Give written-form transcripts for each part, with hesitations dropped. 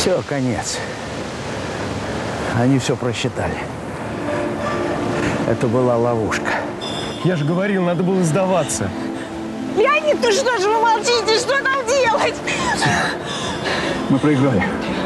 Все, конец. Они все просчитали. Это была ловушка. Я же говорил, надо было сдаваться. Леонид, ну что же вы молчите? Что нам делать? Мы проиграли.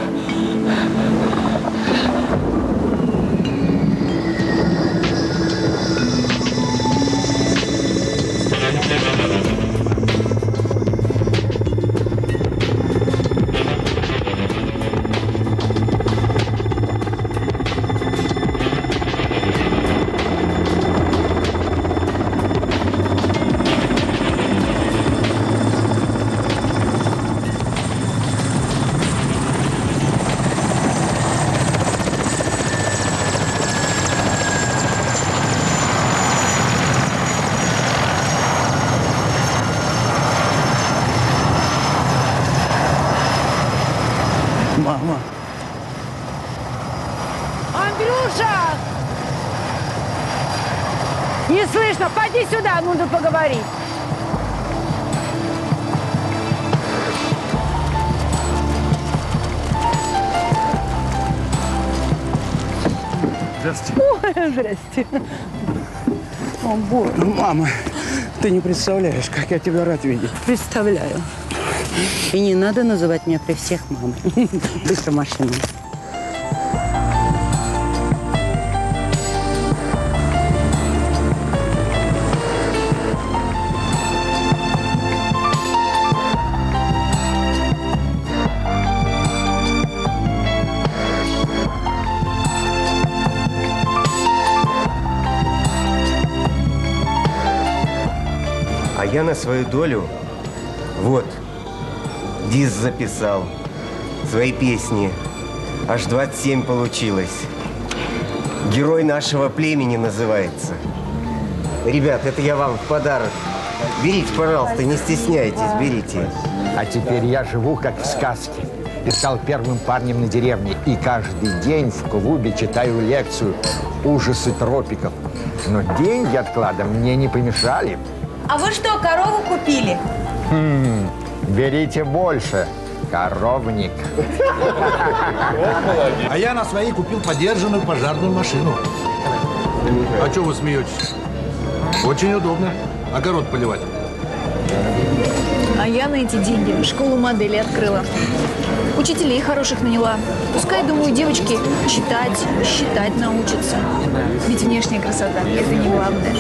Мама. Андрюша! Не слышно, поди сюда, нужно поговорить. Здравствуйте. Ой, здрасте. О, Боже. Мама, ты не представляешь, как я тебя рад видеть. Представляю. И не надо называть меня при всех мамой. Быстро машину. А я на свою долю, вот, диск записал, свои песни, аж 27 получилось. «Герой нашего племени» называется. Ребят, это я вам в подарок. Берите, пожалуйста, не стесняйтесь, берите. А теперь я живу, как в сказке. И стал первым парнем на деревне. И каждый день в клубе читаю лекцию «Ужасы тропиков». Но деньги откладом мне не помешали. А вы что, корову купили? Берите больше. Коровник. А я на своей купил подержанную пожарную машину. А что вы смеетесь? Очень удобно. Огород поливать. А я на эти деньги школу моделей открыла. Учителей хороших наняла. Пускай, думаю, девочки читать, считать научатся. Ведь внешняя красота – это не главное.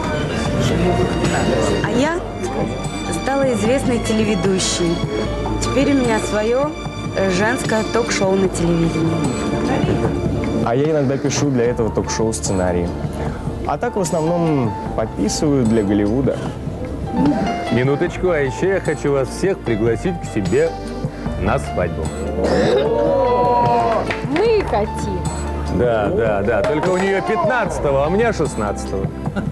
А я стала известной телеведущей. Теперь у меня свое женское ток-шоу на телевидении. А я иногда пишу для этого ток-шоу сценарии. А так в основном подписываю для Голливуда. Минуточку, а еще я хочу вас всех пригласить к себе на свадьбу. Мы хотим. Да. Только у нее 15-го, а у меня 16-го.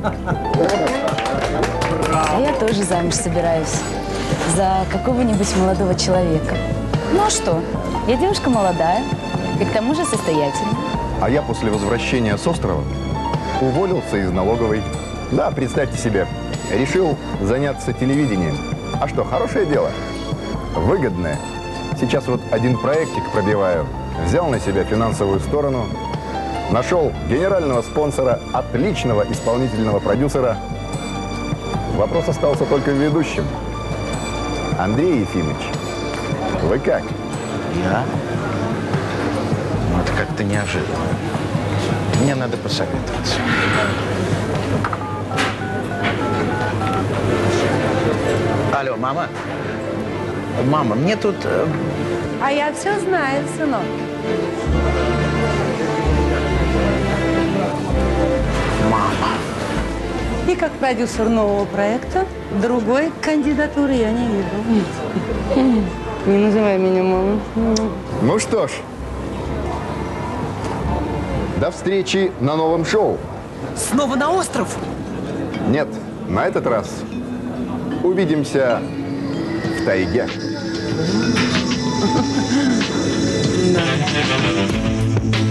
А я тоже замуж собираюсь. За какого-нибудь молодого человека. Ну а что? Я девушка молодая и к тому же состоятельная. А я после возвращения с острова уволился из налоговой. Да, представьте себе, решил заняться телевидением. А что, хорошее дело? Выгодное. Сейчас вот один проектик пробиваю. Взял на себя финансовую сторону. Нашел генерального спонсора, отличного исполнительного продюсера. Вопрос остался только в ведущем. Андрей Ефимович, вы как? Я? Ну, это как-то неожиданно. Мне надо посоветоваться. Алло, мама? Мама, мне тут... А я все знаю, сынок. Мама. И как продюсер нового проекта, другой кандидатуры я не вижу. Не называй меня мамой. Ну что ж, до встречи на новом шоу. Снова на остров? Нет, на этот раз увидимся в тайге. Да.